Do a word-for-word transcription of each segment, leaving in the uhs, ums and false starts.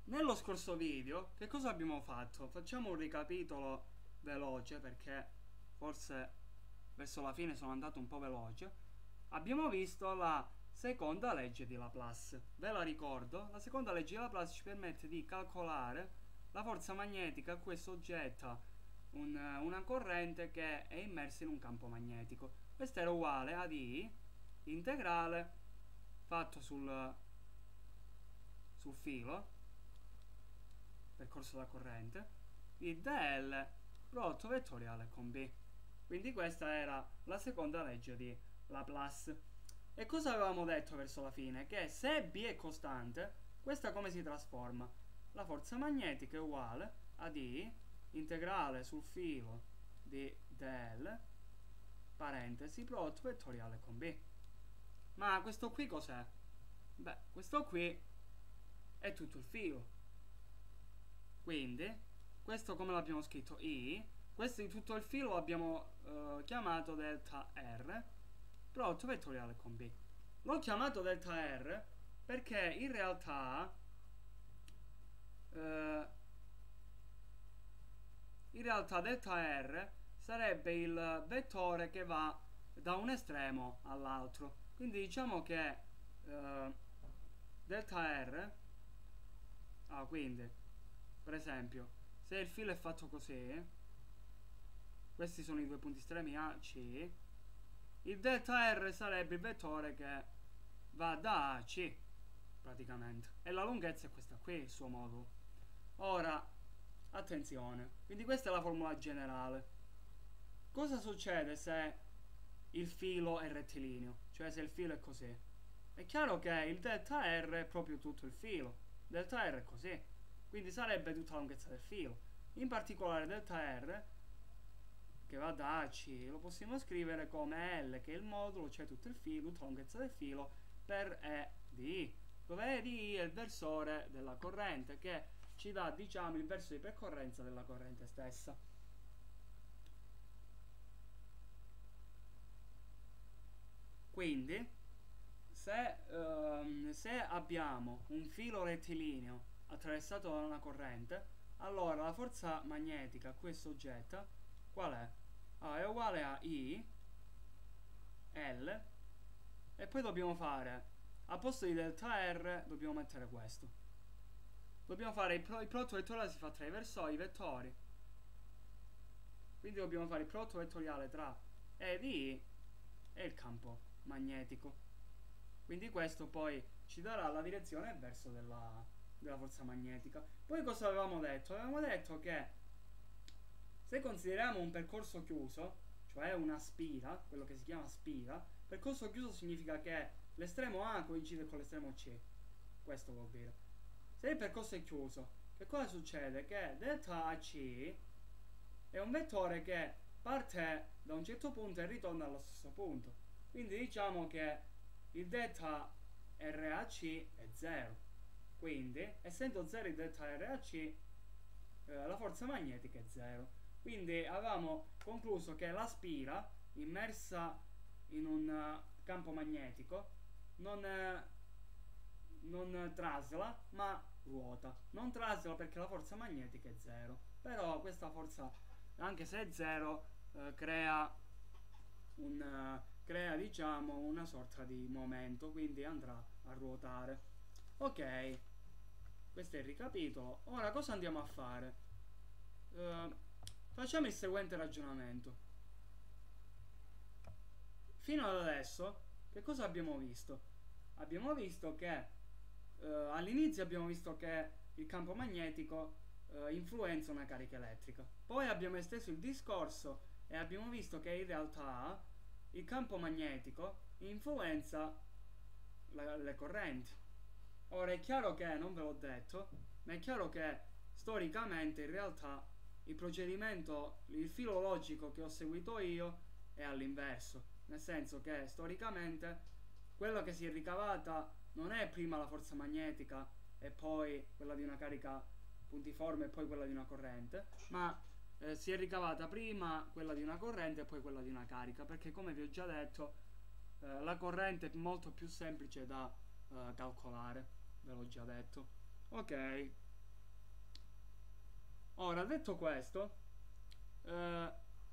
Nello scorso video, che cosa abbiamo fatto? Facciamo un ricapitolo veloce perché forse verso la fine sono andato un po' veloce. Abbiamo visto la seconda legge di Laplace. Ve la ricordo? La seconda legge di Laplace ci permette di calcolare la forza magnetica a cui è soggetta un- una corrente che è immersa in un campo magnetico. Questo era uguale a d integrale fatto sul, sul filo, percorso della corrente, di dl prodotto vettoriale con b. Quindi questa era la seconda legge di Laplace. E cosa avevamo detto verso la fine? Che se b è costante, questa come si trasforma? La forza magnetica è uguale a d integrale sul filo di dl parentesi prodotto vettoriale con b. Ma questo qui cos'è? Beh, questo qui è tutto il filo. Quindi, questo come l'abbiamo scritto? I. Questo di tutto il filo l'abbiamo eh, chiamato delta R, prodotto vettoriale con B. L'ho chiamato delta R perché in realtà eh, in realtà delta R sarebbe il vettore che va da un estremo all'altro. Quindi diciamo che eh, delta R, ah, quindi per esempio, se il filo è fatto così, questi sono i due punti estremi A, C, il delta R sarebbe il vettore che va da A a C, praticamente. E la lunghezza è questa qui, il suo modulo. Ora, attenzione, quindi questa è la formula generale. Cosa succede se il filo è rettilineo? Cioè se il filo è così? È chiaro che il delta R è proprio tutto il filo. Delta R è così. Quindi sarebbe tutta la lunghezza del filo. In particolare delta R, che va da A a C, lo possiamo scrivere come L, che è il modulo, cioè tutto il filo, tutta la lunghezza del filo, per E di I, dove E di I è il versore della corrente, che ci dà, diciamo, il verso di percorrenza della corrente stessa. Quindi, se, ehm, se abbiamo un filo rettilineo attraversato da una corrente, allora la forza magnetica a cui è soggetta qual è? Ah, è uguale a I, L, e poi dobbiamo fare, al posto di delta R, dobbiamo mettere questo. Dobbiamo fare il, pro, il prodotto vettoriale si fa tra i versori, i vettori. Quindi dobbiamo fare il prodotto vettoriale tra E di I e il campo magnetico. Quindi questo poi ci darà la direzione e il verso della, della forza magnetica. Poi cosa avevamo detto? Avevamo detto che se consideriamo un percorso chiuso, cioè una spira, quello che si chiama spira, percorso chiuso significa che l'estremo A coincide con l'estremo C. Questo vuol dire. Se il percorso è chiuso, che cosa succede? Che delta A C è un vettore che parte da un certo punto e ritorna allo stesso punto. Quindi diciamo che il delta R A C è zero. Quindi, essendo zero il delta R A C, eh, la forza magnetica è zero. Quindi avevamo concluso che la spira immersa in un uh, campo magnetico non, eh, non trasla ma ruota. Non trasla perché la forza magnetica è zero. Però questa forza, anche se è zero, eh, crea un, eh, crea diciamo una sorta di momento, quindi andrà a ruotare. Ok, questo è il ricapitolo. Ora cosa andiamo a fare? Eh, facciamo il seguente ragionamento. Fino ad adesso che cosa abbiamo visto? Abbiamo visto che eh, all'inizio abbiamo visto che il campo magnetico eh, influenza una carica elettrica. Poi abbiamo esteso il discorso e abbiamo visto che in realtà il campo magnetico influenza la, le correnti. Ora è chiaro che, non ve l'ho detto, ma è chiaro che storicamente in realtà il procedimento, il filo logico che ho seguito io è all'inverso, nel senso che storicamente quella che si è ricavata non è prima la forza magnetica e poi quella di una carica puntiforme e poi quella di una corrente, ma eh, si è ricavata prima quella di una corrente e poi quella di una carica, perché come vi ho già detto eh, la corrente è molto più semplice da eh, calcolare, ve l'ho già detto. Ok, Ora, detto questo, eh,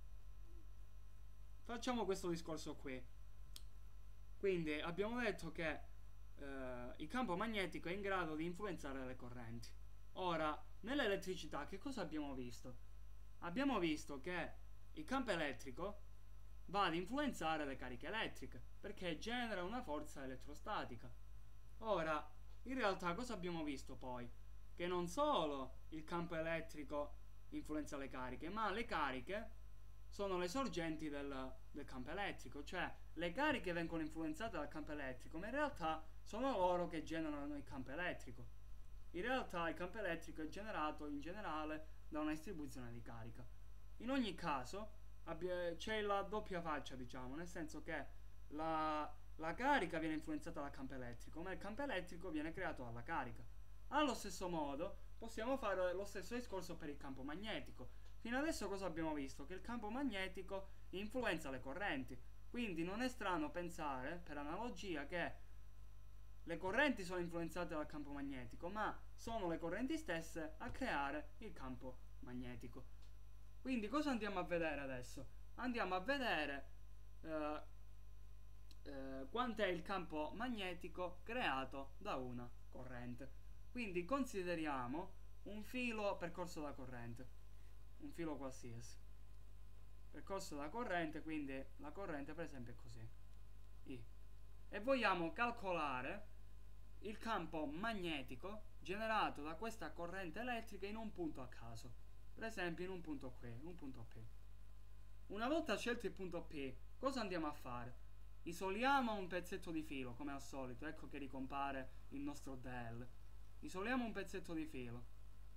facciamo questo discorso qui. Quindi abbiamo detto che eh, il campo magnetico è in grado di influenzare le correnti. Ora, nell'elettricità che cosa abbiamo visto? Abbiamo visto che il campo elettrico va ad influenzare le cariche elettriche perché genera una forza elettrostatica. Ora, in realtà cosa abbiamo visto poi? Che non solo il campo elettrico influenza le cariche, ma le cariche sono le sorgenti del, del campo elettrico, cioè le cariche vengono influenzate dal campo elettrico, ma in realtà sono loro che generano il campo elettrico. In realtà il campo elettrico è generato in generale da una distribuzione di carica. In ogni caso c'è la doppia faccia, diciamo, nel senso che la, la carica viene influenzata dal campo elettrico, ma il campo elettrico viene creato dalla carica. Allo stesso modo possiamo fare lo stesso discorso per il campo magnetico. Fino adesso cosa abbiamo visto? Che il campo magnetico influenza le correnti, quindi non è strano pensare, per analogia, che le correnti sono influenzate dal campo magnetico, ma sono le correnti stesse a creare il campo magnetico. Quindi cosa andiamo a vedere adesso? Andiamo a vedere eh, eh, quant'è il campo magnetico creato da una corrente. Quindi consideriamo un filo percorso da corrente, un filo qualsiasi percorso da corrente, quindi la corrente per esempio è così, I. E vogliamo calcolare il campo magnetico generato da questa corrente elettrica in un punto a caso, per esempio in un punto qui, un punto P. Una volta scelto il punto P, cosa andiamo a fare? Isoliamo un pezzetto di filo, come al solito, ecco che ricompare il nostro D L. Isoliamo un pezzetto di filo.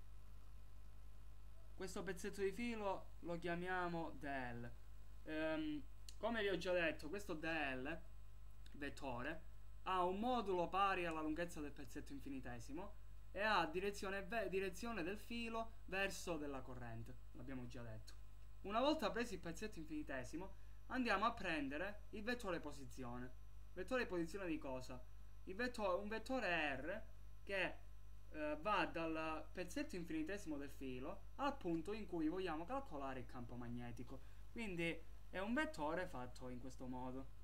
Questo pezzetto di filo lo chiamiamo D L. Ehm, come vi ho già detto, questo D L, vettore, ha un modulo pari alla lunghezza del pezzetto infinitesimo e ha direzione, direzione del filo verso della corrente, l'abbiamo già detto. Una volta preso il pezzetto infinitesimo, andiamo a prendere il vettore posizione. Vettore posizione di cosa? Il vettore, un vettore R che eh, va dal pezzetto infinitesimo del filo al punto in cui vogliamo calcolare il campo magnetico. Quindi è un vettore fatto in questo modo.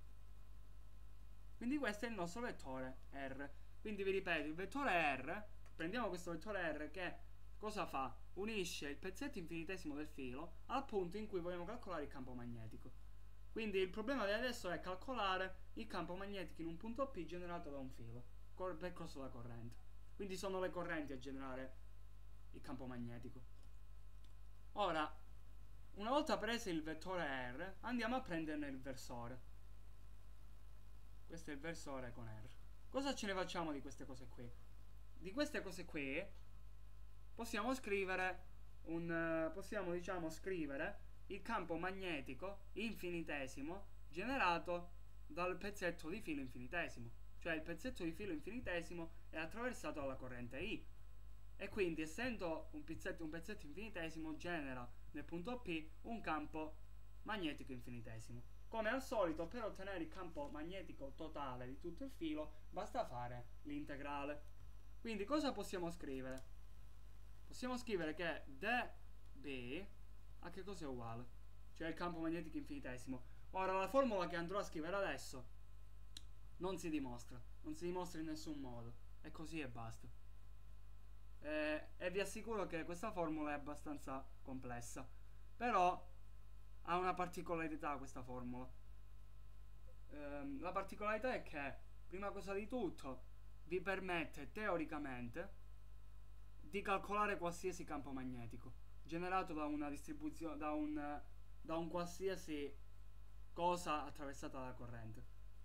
Quindi questo è il nostro vettore R. Quindi vi ripeto, il vettore R, prendiamo questo vettore R che cosa fa? Unisce il pezzetto infinitesimo del filo al punto in cui vogliamo calcolare il campo magnetico. Quindi il problema di adesso è calcolare il campo magnetico in un punto P generato da un filo, col percorso da corrente. Quindi sono le correnti a generare il campo magnetico. Ora, una volta preso il vettore R, andiamo a prenderne il versore. Questo è il versore con R. Cosa ce ne facciamo di queste cose qui? Di queste cose qui possiamo scrivere un possiamo diciamo scrivere il campo magnetico infinitesimo generato dal pezzetto di filo infinitesimo. Cioè il pezzetto di filo infinitesimo è attraversato dalla corrente I. E quindi essendo un pezzetto, un pezzetto infinitesimo genera nel punto P un campo magnetico infinitesimo. Come al solito, per ottenere il campo magnetico totale di tutto il filo basta fare l'integrale. Quindi cosa possiamo scrivere? Possiamo scrivere che dB a che cosa è uguale? Cioè il campo magnetico infinitesimo. Ora la formula che andrò a scrivere adesso non si dimostra, non si dimostra in nessun modo, è così e basta. Eh, e vi assicuro che questa formula è abbastanza complessa, però ha una particolarità questa formula. Eh, la particolarità è che, prima cosa di tutto, vi permette teoricamente di calcolare qualsiasi campo magnetico generato da una distribuzione, da un, da un qualsiasi cosa attraversata dalla corrente.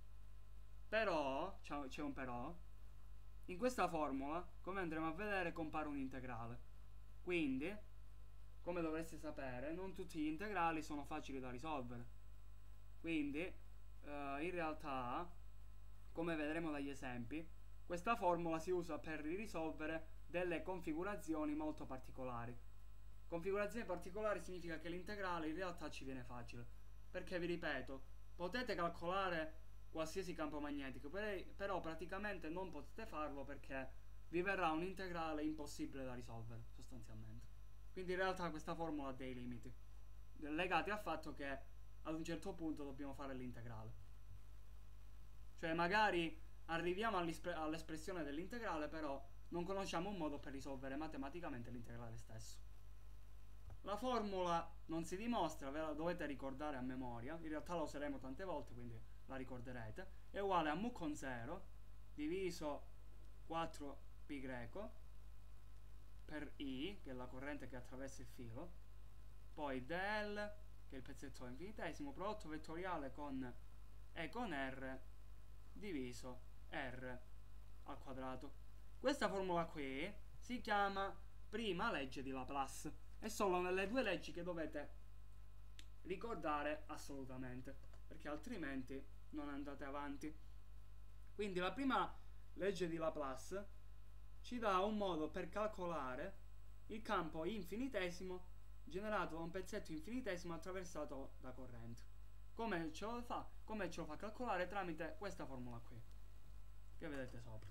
Però, c'è un però, in questa formula, come andremo a vedere, compare un integrale. Quindi, come dovreste sapere, non tutti gli integrali sono facili da risolvere. Quindi, eh, in realtà, come vedremo dagli esempi, questa formula si usa per risolvere delle configurazioni molto particolari. Configurazioni particolari significa che l'integrale in realtà ci viene facile. Perché, vi ripeto, potete calcolare qualsiasi campo magnetico, però praticamente non potete farlo perché vi verrà un integrale impossibile da risolvere, sostanzialmente. Quindi in realtà questa formula ha dei limiti legati al fatto che ad un certo punto dobbiamo fare l'integrale. Cioè magari arriviamo all'espressione dell'integrale, però non conosciamo un modo per risolvere matematicamente l'integrale stesso. La formula non si dimostra, ve la dovete ricordare a memoria, in realtà la useremo tante volte, quindi la ricorderete. È uguale a mu con zero diviso quattro pi greco per I, che è la corrente che attraversa il filo, poi dl, che è il pezzetto infinitesimo, prodotto vettoriale con E con R diviso R al quadrato. Questa formula qui si chiama prima legge di Laplace. È solo nelle due leggi che dovete ricordare assolutamente, perché altrimenti non andate avanti. Quindi la prima legge di Laplace ci dà un modo per calcolare il campo infinitesimo generato da un pezzetto infinitesimo attraversato da corrente. Come ce lo fa? Come ce lo fa calcolare? Tramite questa formula qui, che vedete sopra.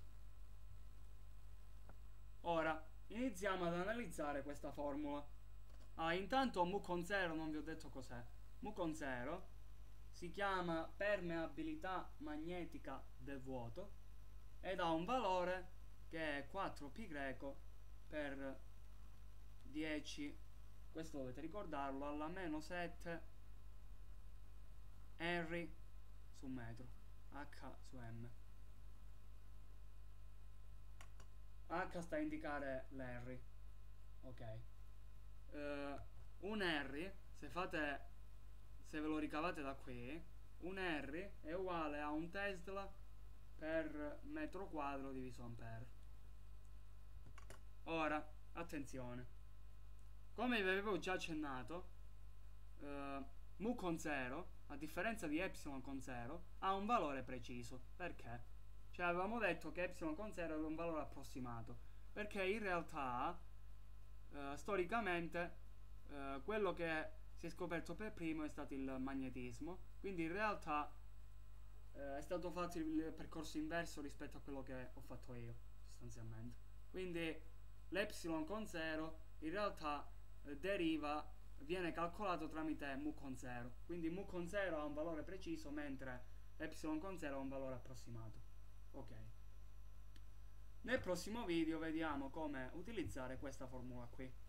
Ora iniziamo ad analizzare questa formula. Ah, intanto mu con zero non vi ho detto cos'è. Mu con zero si chiama permeabilità magnetica del vuoto ed ha un valore che è quattro pi greco per dieci, questo dovete ricordarlo, alla meno sette Henry su metro, H su M. H sta a indicare l'Henry, ok. Uh, un Henry, se fate, se ve lo ricavate da qui, un Henry è uguale a un Tesla per metro quadro diviso ampere. Ora, attenzione, come vi avevo già accennato, uh, mu con zero, a differenza di epsilon con zero, ha un valore preciso. Perché? Cioè avevamo detto che epsilon con zero era un valore approssimato, perché in realtà uh, storicamente uh, quello che si è scoperto per primo è stato il magnetismo, quindi in realtà uh, è stato fatto il percorso inverso rispetto a quello che ho fatto io, sostanzialmente. Quindi l'epsilon con zero in realtà uh, deriva, viene calcolato tramite mu con zero, quindi mu con zero ha un valore preciso mentre epsilon con zero ha un valore approssimato. Ok, nel prossimo video vediamo come utilizzare questa formula qui.